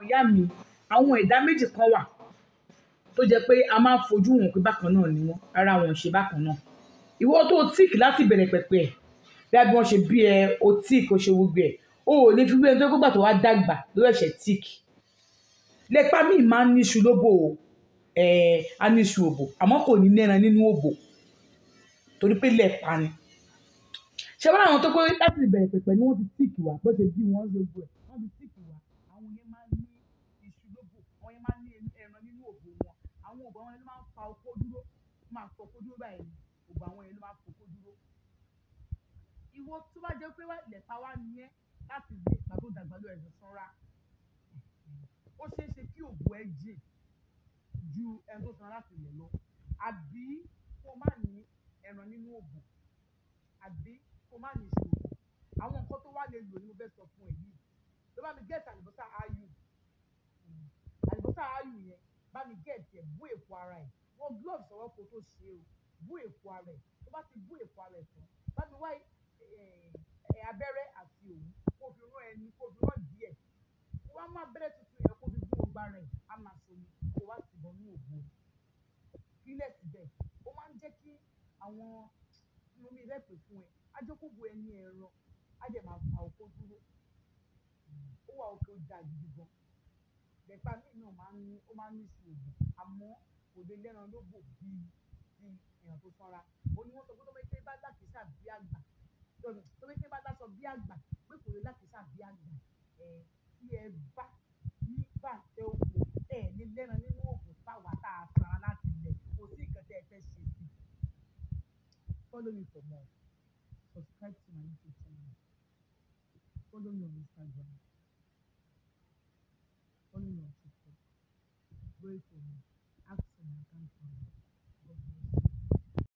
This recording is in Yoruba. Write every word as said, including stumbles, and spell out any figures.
ìyá mi àwọn ẹ̀dá méjì kan wà tó jẹ́ pé a máa ń fojú wọn pé bákan náà ni wọ́n ara wọn ò ṣe bákan náà ìwọ tó tíìkì láti bẹ̀rẹ̀ pẹ̀pẹ̀ ẹ̀ bí wọ́n ṣe bí ẹ o tíìkì o ṣe gbogbo ẹ̀ o ò ní fi bí ẹni tó gbà tó wá dàgbà ló ẹ̀ṣẹ̀ tíìkì lẹ́pà míì máa ń níṣu lóbò ẹ̀ á níṣu òbò àmọ́ kò ní nẹ́ran nínú òbò torí pé lẹ́pà ni ṣé wọ́n àwọn tó pé láti ìbẹ̀rẹ̀ pẹ̀pẹ̀ ni wọ́n ti tíìkì wá bó ṣe bí wọ́n gbogbo ẹ̀ wọ́n ti tíìkì wá àwọn yẹn máa ń ní iṣu lóbò àwọn yẹn máa ń ní ẹran nínú òbò wọn àwọn òbò àwọn yẹn ló máa ń fa okó dúró máa fọ okó dúró báyìí òbò àwọn yẹn ló máa ń fọ okó dúró ìwọ tó bá jẹ́ pé lẹ́pà wá ní ẹ́ láti lè gbà tó dàgbà lọ ẹ̀sìn sanra ó ṣeé ṣe kí òbò ẹ jìn ju ẹni tó sanra láti lè lọ àbí kó má ní ẹran nínú òbò àbí kó má ní ìṣòro àwọn nǹkan tó wá lè lò ní mo fẹ́ sọ fún ẹ yìí ló bá mi gẹ̀ẹ́tì àlùbọ́sà áyù àlùbọ́sà áyù yẹn bá mi gẹ̀ẹ́tì ẹ̀ bú èpo ara ẹ̀ wọ́n gloves ọwọ́ kó tó ṣe o bú èpo ara ẹ̀ tó bá ti bú èpo ara ẹ̀ tán bá mi wá abẹ́rẹ́ àti òwú kó fi rán ẹni kó fi rán díẹ̀ wọ́n á má abẹ́rẹ́ tuntun yẹn kó fi bú gbogbo ara ẹ̀ á máa ṣomi kó wá sì bọ́ ní òbò fílẹ̀ síbẹ̀ ó máa ń jẹ́ kí àwọn omi rẹ̀ pè fún ẹ ajọ́kùbù ẹni ẹ̀rọ á jẹ́ máa fa okó dúró ó wà òkè ó da gidi gan lẹ́pà míì náà máa ń ní ó máa ń ní ìṣù òbò àmọ́ kò lè lẹ́ran lóbò bíi ti èèyàn tó sanra ó ní wọ́n sọ pé tó bá bá lákìísà bí àgbà tó bá bá láṣọ bí àgbà pé kò lè lákìísà bí àgbà ẹ̀ tí ẹ bá ní bàtẹ òkò ẹ̀ ní lẹ́ran nínú òkò táwa tá a sanra láti ilẹ̀ kò sí nǹkan tẹ́ ẹ fẹ́ ṣe sí follow me for more subscribe to my YouTube channel follow me on Instagram follow me on TikTok pray for me ask for my account number.